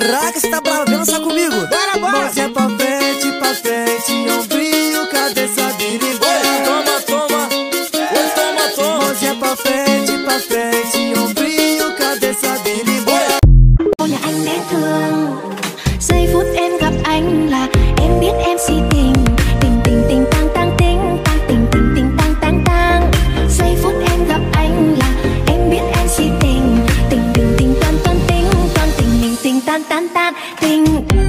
Caraca, você tá brava, vem lançar comigo. Bora, bora. Mãozinha pra frente, ombrinho, cabeça birimbora. Toma, toma. Oi, toma, toma. Mãozinha pra frente, ombrinho, cabeça birimbora. Nhà anh dễ thương, giây phút em gặp anh là em biết em si tình. Tình tình tình tang tang tình, tang tình tình tình tang tang tang. Giây phút em gặp anh là em biết em si tình. Tình tình tình tan tan tình, tan tình tình tình tan tan tan tình.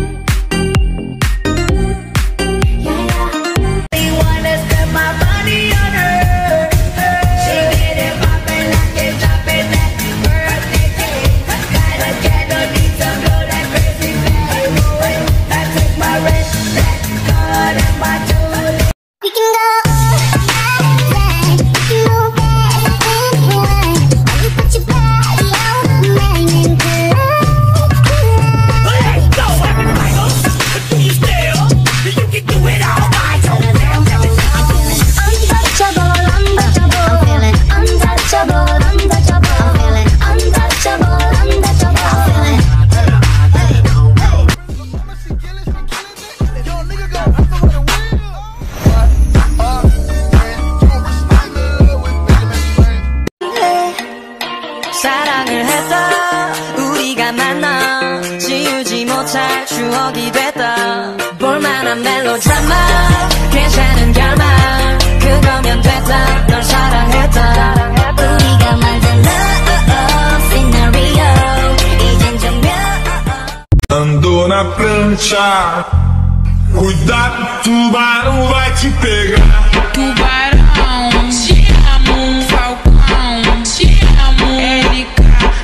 사랑을 했다 우리가 만나 지우지 못할 추억이 됐다 볼만한 멜로드라마 괜찮은 결말 그거면 됐다 널 사랑했다 우리가 만든 love scenario 이젠 정면 Ando na prancha, cuidado, tubarão vai te pegar. Tubarão, te amo, Falcão, te amo, Erika.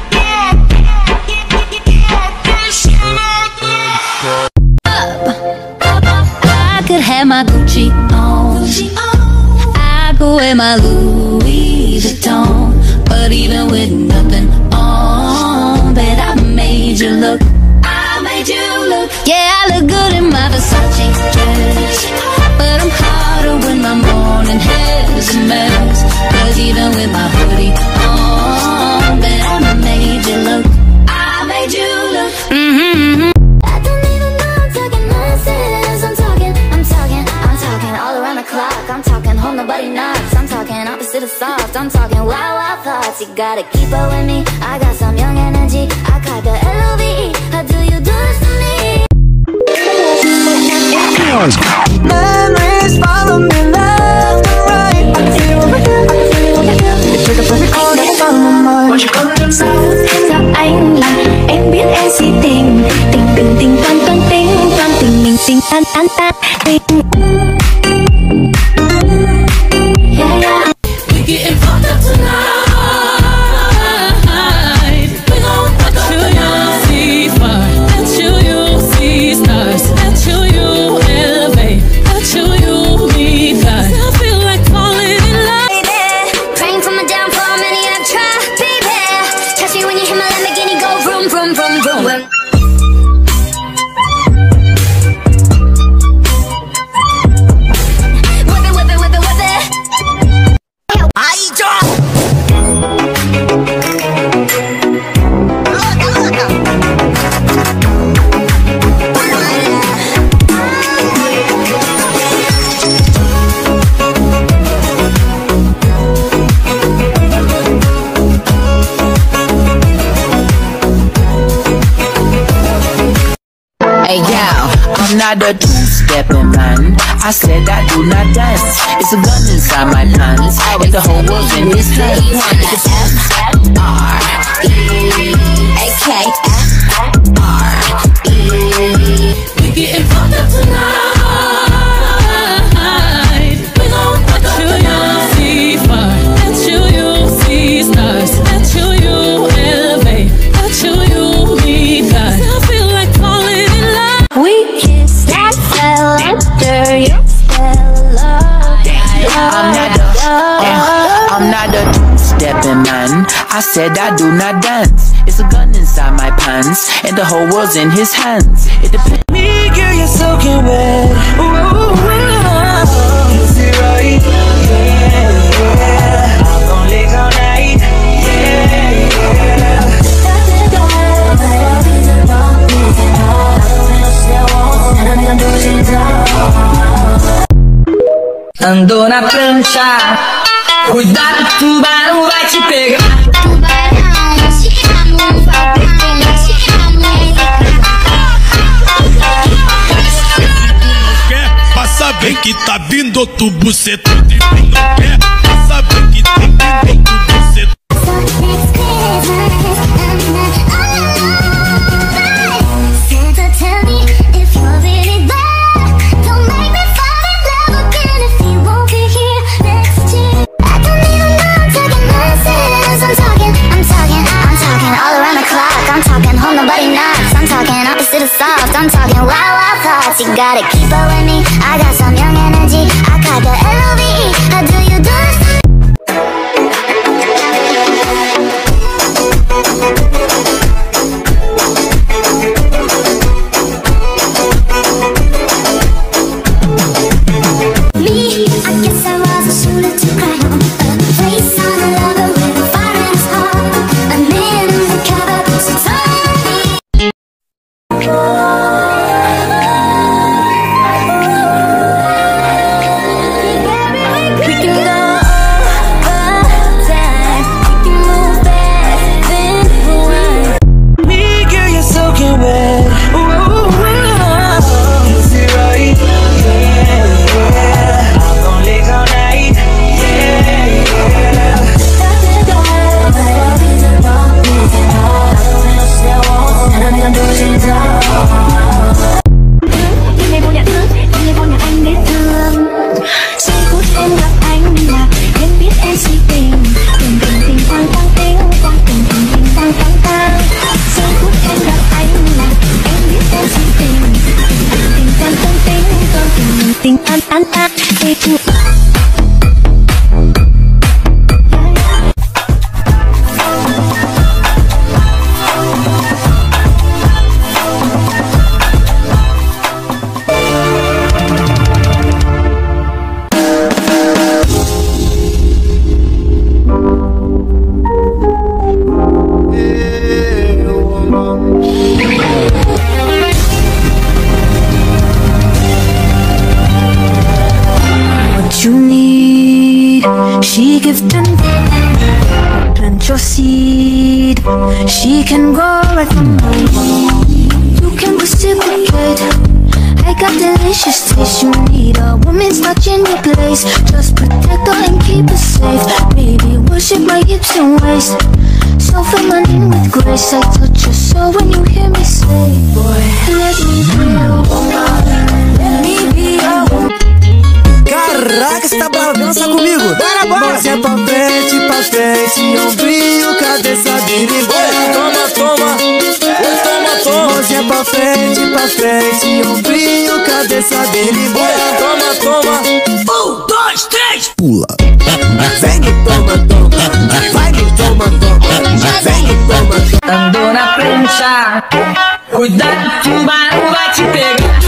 I could have my Gucci on, I go wear my Louis Vuitton. But even with nothing on, bet I made you look. I made you look. Yeah, I look good in my Versace dress, but I'm hotter when my morning hair's a mess. Cause even with my hoodie on, bet I made you look. I made you look. I don't even know I'm talking nonsense. I'm talking all around the clock. I'm talking home, nobody knocks. I'm talking opposite of soft. I'm talking wild, wild thoughts. You gotta keep up with me. I got some young energy. I caught the LOVE. How do you do this to me? Memories follow me left and right. You took a perfect corner from my mind. What you gonna do now? Em gặp anh là em biết em si tình. Tình tình tình tan tan tình, tan tình mình tình tan tan tan tình. Yeah, yeah. We getting fucked up tonight. We gon' fuck up the night. See fire, let you see stars, let you elevate, let you be God. I feel like falling in love. Praying for my downfall, many I've tried, baby. Trust me when you hear my Lamborghini go vroom, vroom, vroom, vroom. Hey yo, I'm not a two-stepping man. I said I do not dance. It's a gun inside my pants, and the whole world's in his hands. It's F-R-E-A-K-F-R-E. We getting fucked up tonight. We gon' fuck up the night. See fire, let you see stars, let you elevate, let you be God. I feel like falling in love. We kissed and fell under your spell. I'm not a two-stepping man. I said I do not dance. It's a gun inside my pants, and the whole world's in his hands. It depends. Me, girl, you're soaking wet. Ooh, is it right? Yeah. I'm gon' lick all night. Yeah. Andou na prancha, cuidado, o tubarão vai te pegar. Pra saber que tá vindo outro bucetão de quem não quer. Pra saber que tá vindo outro bucetão. I'm talking wild, wild thoughts. You gotta keep up with me. I got some young energy. I got the LOVE. How do you do this? Me, I guess I was a shooter to cry on. A face on a lover with a fire in his heart. A man in the cover, so tell me. She gives plant your seed. She can grow right from home. You can reciprocate. I got delicious taste. You need a woman's touch in your place. Just protect her and keep her safe. Baby, worship my hips and waist. So feminine with grace. I touch your soul when you hear me say, boy, let me be a woman. Let me be a woman. Caraca, você tá brava, vem dançar comigo. Bora, bora. Mãozinha pra frente, ombrinho, cabeça biribé. Toma, toma, toma, toma. Mãozinha pra frente, ombrinho, cabeça biribé. Toma, toma. 1, 2, 3, pula. Vem e toma, toma. Vai e toma, toma. Vem e toma, toma. Andou na prancha, cuidado, o tubarão vai te pegar.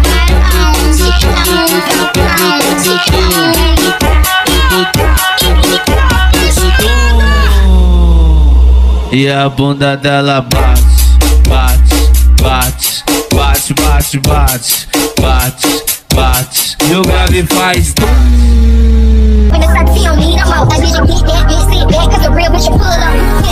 E a bunda dela bate, bate, bate, bate, bate, bate, bate, bate. E o grave faz When the sun see on me, I'm out. I didn't get that, didn't see that, cause the real bitch pull up.